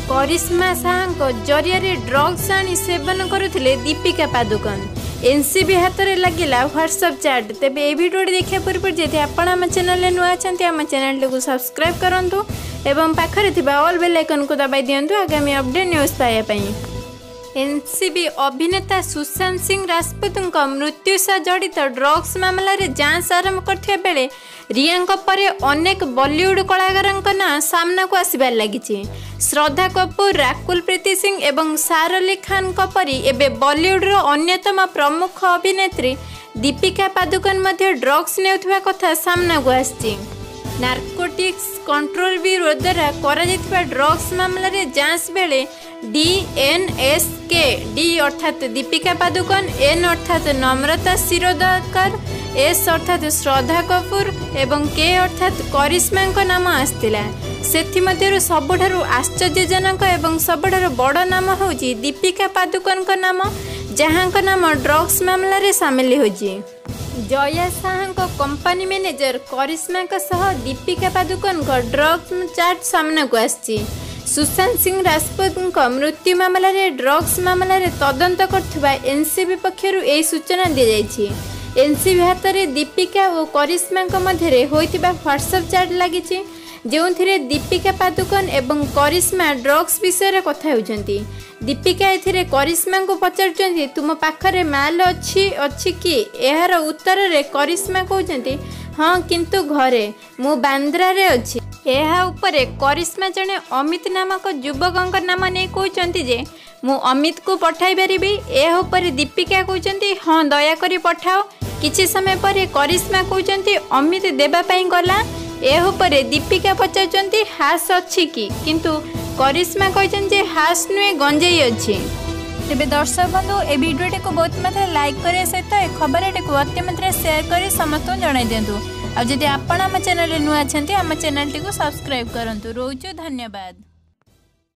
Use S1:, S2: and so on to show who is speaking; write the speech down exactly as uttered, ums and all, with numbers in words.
S1: करिश्मा साहा जरिया ड्रग्स आनी सेवन करुले दीपिका पादुकोण। एनसीबी हाथ में लगिला व्हाट्सएप चैट। तेज ये भिडियो देखा पूर्व जदि आपण आम चैनल नुआ अच्छा आम चैनल को सब्सक्राइब करूँ एवं पाखरे ऑल बेल आइकन को दबाई दिंतु आगामी अपडेट न्यूज पाइबापी। एनसीबी अभिनेता सुशांत सिंह राजपूत मृत्यु सह जड़ित ड्रग्स मामलें जांच आरंभ करथिबा बेले रिया पर अनेक बॉलीवुड कलाकार ना सामना को आसबार लगी। श्रद्धा कपूर, राकुल प्रीति सिंह एवं सारा अली खान परी एबे बॉलीवुड रो अन्यतम प्रमुख अभिनेत्री दीपिका पादुकोण मध्य ड्रग्स नेउथबा कथा सामना को आछि। नार्कोटिक्स कंट्रोल ब्यूरो द्वारा करा ड्रग्स मामलें जांच बेले D N S K D अर्थात दीपिका पादुकोण, एन अर्थात नम्रता शिरोडकर, एस अर्थात श्रद्धा कपूर एवं के अर्थात करिश्मा नाम आसला। से सबुठारु आश्चर्यजनक एवं सबुठारु बड़ नाम हूँ दीपिका पादुकोण नाम, जहाँ नाम ड्रग्स मामलें सामिल होजी। जया साहा कंपनी मैनेजर करिश्मा सह दीपिका पादुकोण ड्रग्स चार्ट सामना को आसी। सुशांत सिंह राजपूत मृत्यु मामलें ड्रग्स मामलें तदंत करथुबा एनसीबी पक्षरु ए सूचना दी जाइछि। एनसीबी हाथ में दीपिका और करिश्मा मध्य होइतिबा व्हाट्सएप चैट लगी, जो दीपिका पादुकोण एवं करिश्मा ड्रग्स विषय कथा होउछंती। दीपिका एथिरे करिश्मा को पचारुचंती तुम पाखरे माल अच्छी अच्छी कि यार उत्तर रे करिश्मा कहउछंती हाँ किंतु घरे मु बांद्रा रे अछि। एहा उपरे करिश्मा जने अमित नामक युवक नाम नहीं कहउछंती जे मु अमित को पठाई पारिबी। एहा उपरे दीपिका कहउछंती हाँ दयाकरी पठाओ। किछि समय पर करिश्मा कहउछंती अमित देबा पई गला। एहा उपरे दीपिका पचारुचंती हास अछि कि किंतु करिश्मा कहछन जे हास नुए गंजेई अछि। तेबे दर्शक बंधु ए वीडियो को बहुत मात्रा लाइक करे सहित ए खबर को अति मात्रा शेयर कर समस्त जणाई दिंतु। आ जदि आपण आम चैनल नुआ छंती आम चैनल को सब्सक्राइब करंतु। रोजो धन्यवाद।